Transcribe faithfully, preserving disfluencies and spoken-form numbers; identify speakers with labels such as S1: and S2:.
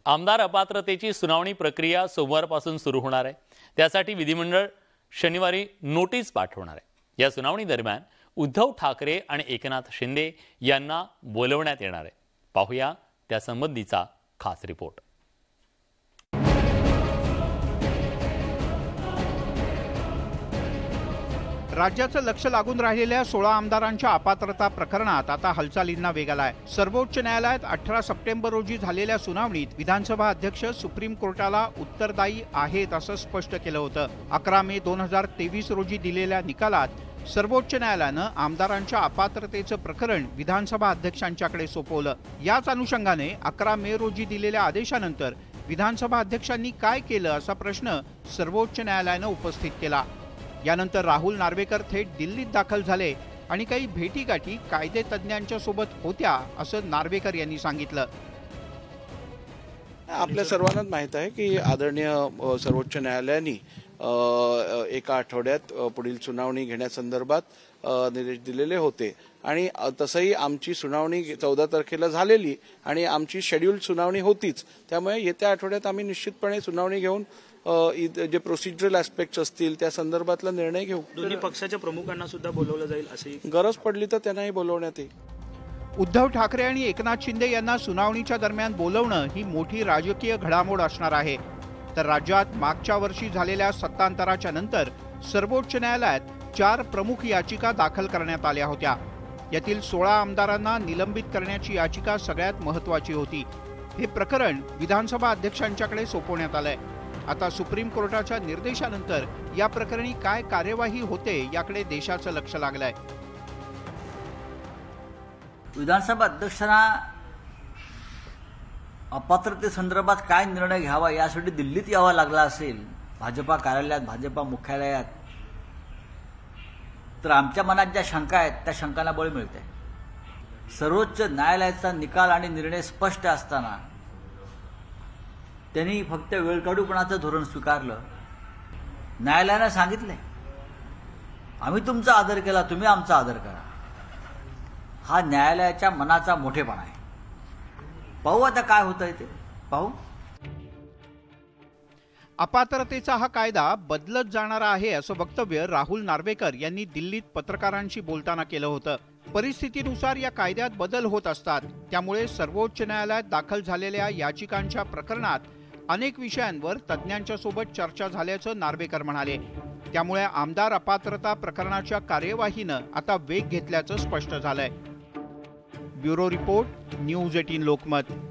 S1: आमदार अपात्रतेची सुनावणी प्रक्रिया सोमवारपासून सुरू होणार आहे। त्यासाठी विधिमंडळ शनिवारी नोटीस पाठवणार आहे। या सुनावणी दरम्यान उद्धव ठाकरे आणि एकनाथ शिंदे यांना बोलवण्यात येणार आहे। पाहूया त्यासंबंधीचा खास रिपोर्ट।
S2: राज्याचं लक्ष लागून राहिलेल्या सोळा आमदारांच्या अपात्रता प्रकरणात आता हालचालींना वेग आलाय। सर्वोच्च न्यायालयात अठरा सप्टेंबर रोजी झालेल्या सुनावणीत विधानसभा अध्यक्ष सुप्रीम कोर्टाला उत्तरदायी आहेत असं स्पष्ट केलं होतं। अकरा मे दोन हजार तेवीस रोजी दिलेल्या निकालात सर्वोच्च न्यायालयानं आमदारांच्या अपात्रतेचं प्रकरण विधानसभा अध्यक्षांच्याकडे सोपवलं। याच अनुषंगाने अकरा मे रोजी दिलेल्या आदेशानंतर विधानसभा अध्यक्षांनी काय केलं असा प्रश्न सर्वोच्च न्यायालयानं उपस्थित केला। यानंतर राहुल नार्वेकर थेट दिल्लीत दाखल झाले आणि काही भेटीगाठी कायदे तज्ञांच्या सोबत होत्या असं नार्वेकर यांनी सांगितलं।
S3: आपल्या सर्वांनाच माहित आहे की आदरणीय सर्वोच्च न्यायालयाने एका आठवड्यात पुढील सुनावणी घेण्यासंदर्भात निर्देश दिलेले होते आणि तसंही आमची सुनावणी चौदा तारखेला झालेली आणि आमची शेड्यूल सुनावणी होतीच। त्यामुळे येत्या आठवड्यात आम्ही निश्चितपणे सुनावणी घेऊन जे प्रोसिजरल ऍस्पेक्ट्स असतील त्या संदर्भातला निर्णय घेऊ।
S4: दोन्ही पक्षाच्या प्रमुखांना सुद्धा बोलवलं जाईल अशी
S3: गरज पडली तर त्यांनाही बोलवण्यात येईल।
S2: उद्धव ठाकरे आणि एकनाथ शिंदे यांना सुनावणीच्या दरम्यान बोलवणं ही मोठी राजकीय घडामोड असणार आहे। तर राज्यात मागच्या वर्षी झालेल्या सत्तांतराच्या नंतर सर्वोच्च न्यायालयात चार प्रमुख याचिका दाखल करण्यात आल्या होत्या। यातील सोळा आमदारांना निलंबित करण्याची याचिका सगळ्यात महत्त्वाची होती। हे प्रकरण विधानसभा अध्यक्षांच्याकडे सोपवण्यात आलंय। आता सुप्रीम कोर्टाच्या निर्देशानंतर या प्रकरणी काय कार्यवाही होते याकडे देशाचं लक्ष लागलंय।
S5: विधानसभा अध्यक्षांना अपात्रतेसंदर्भात काय निर्णय घ्यावा यासाठी दिल्लीत यावं लागला असेल, भाजपा कार्यालयात, भाजपा मुख्यालयात, तर आमच्या मनात ज्या शंका आहेत त्या शंकांना बळ मिळते। सर्वोच्च न्यायालयाचा निकाल आणि निर्णय स्पष्ट असताना त्यांनी फक्त वेळकाढूपणाचं धोरण स्वीकारलं। न्यायालयानं सांगितले आम्ही तुमचा आदर केला, तुम्ही आमचा आदर करा। हा न्यायालयाच्या मनाचा मोठेपणा आहे। पाहू आता काय होतंय ते पाहू।
S2: अपात्रतेचा हा कायदा बदलत जाणार आहे असं वक्तव्य राहुल नार्वेकर यांनी दिल्लीत पत्रकारांशी बोलताना केलं होतं। परिस्थितीनुसार या कायद्यात बदल होत असतात। त्यामुळे सर्वोच्च न्यायालयात दाखल झालेल्या याचिकांच्या प्रकरणात अनेक विषयांवर तज्ञांच्या सोबत चर्चा झाल्याचं नार्वेकर म्हणाले। त्यामुळे आमदार अपात्रता प्रकरणाच्या कार्यवाहीनं आता वेग घेतल्याचं स्पष्ट झालंय। ब्युरो रिपोर्ट, न्यूज अठरा लोकमत।